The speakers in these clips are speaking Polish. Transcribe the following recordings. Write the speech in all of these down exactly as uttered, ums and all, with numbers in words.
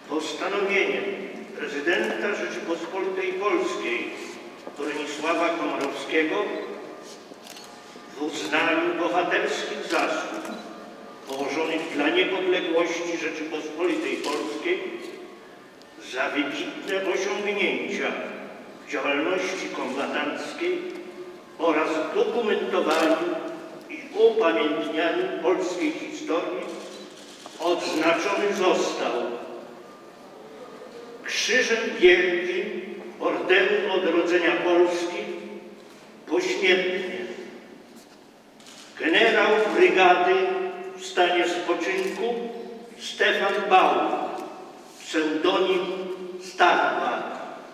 Postanowieniem prezydenta Rzeczypospolitej Polskiej Bronisława Komorowskiego w uznaniu bohaterskich zasług położonych dla niepodległości Rzeczypospolitej Polskiej za wybitne osiągnięcia w działalności kombatanckiej oraz dokumentowaniu i upamiętnianiu polskiej historii odznaczony został Krzyżem Wielkim Orderu Odrodzenia Polski pośmiertnie generał brygady w stanie spoczynku Stefan Bauer, pseudonim Starwak.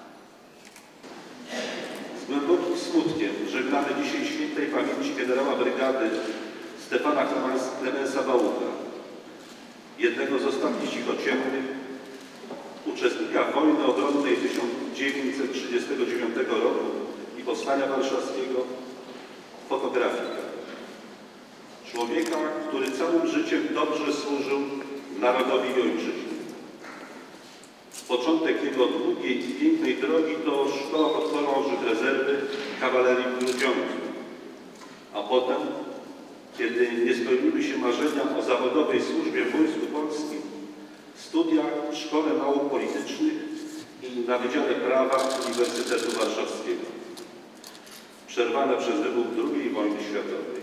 Z głębokim smutkiem żegnamy dzisiaj świętej pamięci generała brygady Stefana Klemensa Bauera, jednego z ostatnich cichociemnych, uczestnika wojny obronnej tysiąc dziewięćset trzydziestego dziewiątego roku i Powstania Warszawskiego, fotografika. Człowieka, który całym życiem dobrze służył narodowi i ojczyźnie. Początek jego długiej i pięknej drogi to szkoła podchorążych rezerwy kawalerii grudziącej, a potem, kiedy nie spełniły się marzenia o zawodowej służbie w Wojsku Polskim, studia w Szkole Nauk Politycznych i na Wydziale Prawa Uniwersytetu Warszawskiego, przerwane przez wybuch drugiej wojny światowej.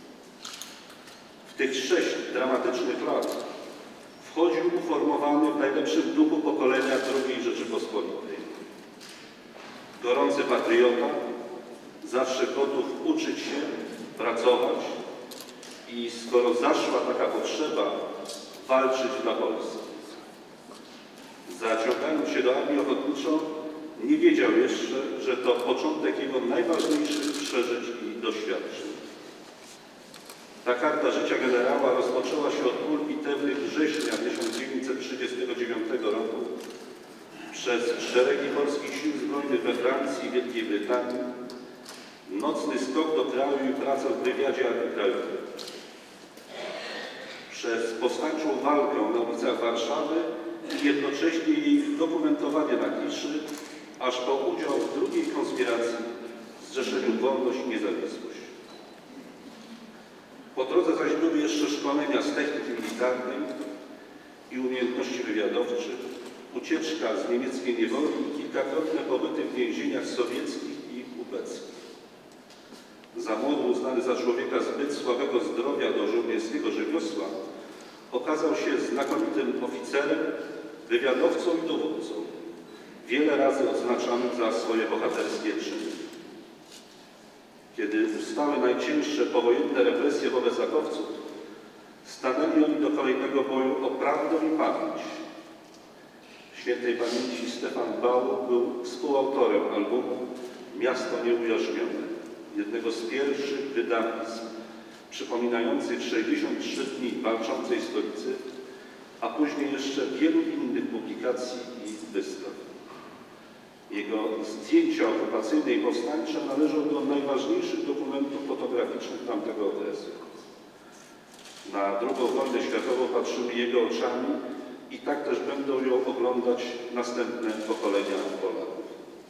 W tych sześć dramatycznych lat wchodził uformowany w najlepszym duchu pokolenia drugiej Rzeczypospolitej. Gorący patriota, zawsze gotów uczyć się, pracować i skoro zaszła taka potrzeba, walczyć dla Polski. Zaciągając się do armii ochotniczą, nie wiedział jeszcze, że to początek jego najważniejszych przeżyć i doświadczeń. Ta karta życia generała rozpoczęła się od pól bitewnych września tysiąc dziewięćset trzydziestego dziewiątego roku przez szeregi polskich sił zbrojnych we Francji i Wielkiej Brytanii, nocny skok do kraju i praca w wywiadzie Armii Krajowej, przez powstańczą walkę na ulicach Warszawy i jednocześnie jej dokumentowanie na Kliszy, aż po udział w drugiej konspiracji Zrzeszeniu Wolność i Niezawisłość. Po drodze zaś były jeszcze szkolenia z techniki militarnej i umiejętności wywiadowczych, ucieczka z niemieckiej niewoli i kilkakrotne pobyty w więzieniach sowieckich i ubeckich. Za młodu uznany za człowieka zbyt słabego zdrowia do żołnierskiego rzemiosła, okazał się znakomitym oficerem, wywiadowcą i dowódcą, wiele razy odznaczanym za swoje bohaterskie czyny. Kiedy ustały najcięższe powojenne represje wobec akowców, stanęli oni do kolejnego boju o prawdę i pamięć. Świętej pamięci Stefan Bauer był współautorem albumu Miasto Nieujarzmione, jednego z pierwszych wydawnictw przypominających sześćdziesiąt trzy dni walczącej stolicy, a później jeszcze wielu innych publikacji i wystaw. Jego zdjęcia okupacyjne i powstańcze należą do najważniejszych dokumentów fotograficznych tamtego okresu. Na drugą wojnę światową patrzymy jego oczami i tak też będą ją oglądać następne pokolenia Polaków.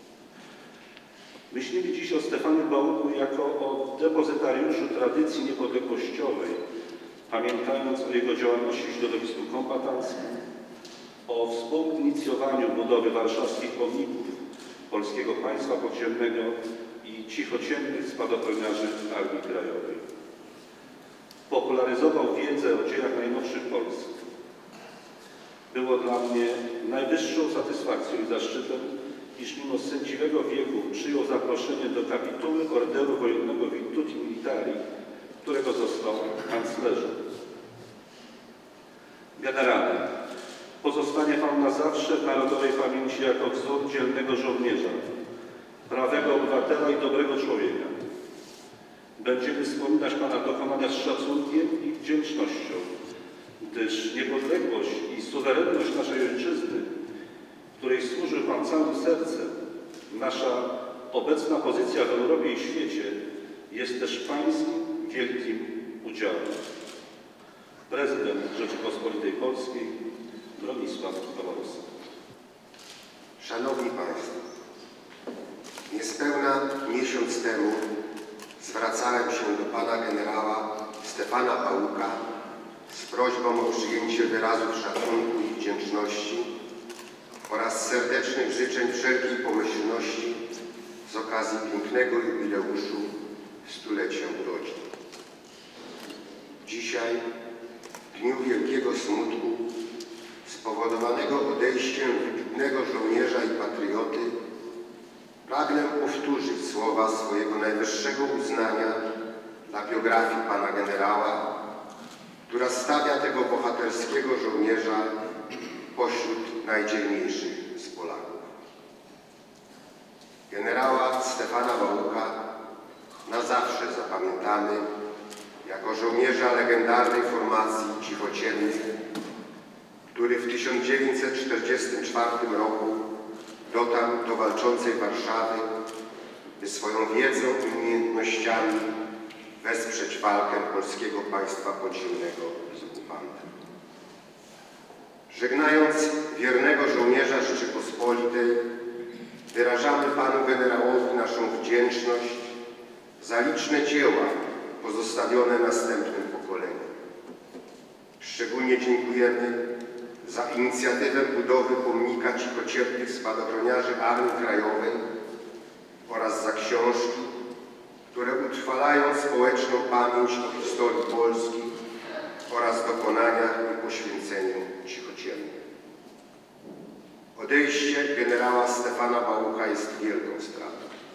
Myślimy dziś o Stefanie Bauerze jako o depozytariuszu tradycji niepodległościowej, pamiętając o jego działalności w środowisku kombatanckim, o współinicjowaniu budowy warszawskich pomników, polskiego państwa podziemnego i cichociemnych spadochroniarzy Armii Krajowej. Popularyzował wiedzę o dziejach najnowszych Polski. Było dla mnie najwyższą satysfakcją i zaszczytem, iż mimo sędziwego wieku przyjął zaproszenie do kapituły Orderu Wojennego Virtuti Militari, którego został kanclerzem. Generale, pozostanie Pan na zawsze w narodowej pamięci jako wzór dzielnego żołnierza, prawego obywatela i dobrego człowieka. Będziemy wspominać Pana dokonania z szacunkiem i wdzięcznością, gdyż niepodległość i suwerenność naszej ojczyzny, której służył Pan całym sercem, nasza obecna pozycja w Europie i świecie jest też Pańskim wielkim udziałem. Prezydent Rzeczypospolitej Polskiej Bronisław Komorowski. Szanowni Państwo, niespełna miesiąc temu zwracałem się do Pana Generała Stefana Bałuka z prośbą o przyjęcie wyrazów szacunku i wdzięczności oraz serdecznych życzeń wszelkiej pomyślności z okazji pięknego jubileuszu stulecia urodzin. Dzisiaj, w dniu wielkiego smutku, spowodowanego odejściem wybitnego żołnierza i patrioty, pragnę powtórzyć słowa swojego najwyższego uznania dla biografii Pana Generała, która stawia tego bohaterskiego żołnierza pośród najdzielniejszych z Polaków. Generała Stefana Bałuka na zawsze zapamiętamy jako żołnierza legendarnej formacji cichociemnych, który w tysiąc dziewięćset czterdziestym czwartym roku dotarł do walczącej Warszawy, by swoją wiedzą i umiejętnościami wesprzeć walkę polskiego państwa podziemnego z okupantem. Żegnając wiernego żołnierza Rzeczypospolitej, wyrażamy Panu Generałowi naszą wdzięczność za liczne dzieła pozostawione następnym pokoleniom. Szczególnie dziękujemy za inicjatywę budowy pomnika cichociernych spadochroniarzy Armii Krajowej oraz za książki, które utrwalają społeczną pamięć o historii Polski oraz dokonaniach i poświęceniu cichociernych. Odejście generała Stefana Bałuka jest wielką stratą.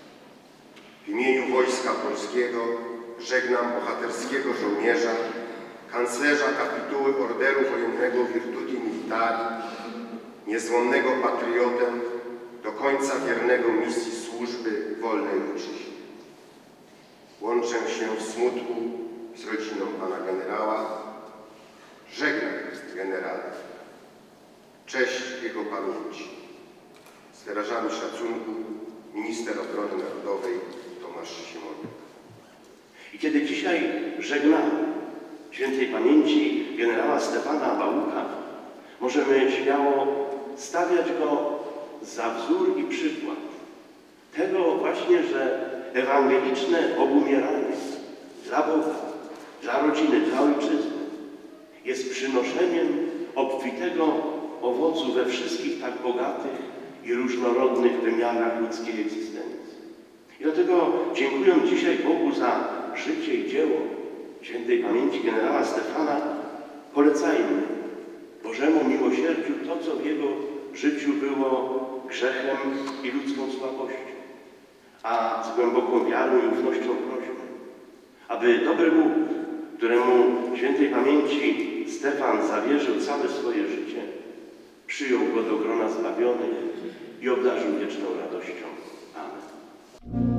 W imieniu Wojska Polskiego żegnam bohaterskiego żołnierza, kanclerza kapituły Orderu Wojennego Virtuti Militari, niezłomnego patriotę, do końca wiernego misji służby wolnej ojczyźnie. Łączę się w smutku z rodziną Pana Generała. Żegnam generale. Cześć jego pamięci. Z wyrażami szacunku minister obrony narodowej Tomasz Siemoniak. I kiedy dzisiaj żegnamy świętej pamięci generała Stefana Bałuka, możemy śmiało stawiać go za wzór i przykład tego właśnie, że ewangeliczne obumieranie dla Boga, dla rodziny, dla ojczyzny jest przynoszeniem obfitego owocu we wszystkich tak bogatych i różnorodnych wymiarach ludzkiej egzystencji. I dlatego, dziękując dzisiaj Bogu za życie i dzieło świętej pamięci generała Stefana, polecajmy Bożemu miłosierdziu to, co w jego życiu było grzechem i ludzką słabością, a z głęboką wiarą i ufnością prośmy, aby dobry Bóg, któremu świętej pamięci Stefan zawierzył całe swoje życie, przyjął go do grona zbawionych i obdarzył wieczną radością. Amen.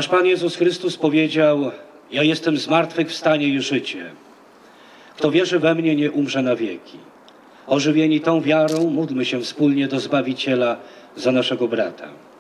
Nasz Pan Jezus Chrystus powiedział: ja jestem zmartwychwstanie i życie. Kto wierzy we mnie, nie umrze na wieki. Ożywieni tą wiarą, módlmy się wspólnie do Zbawiciela za naszego brata.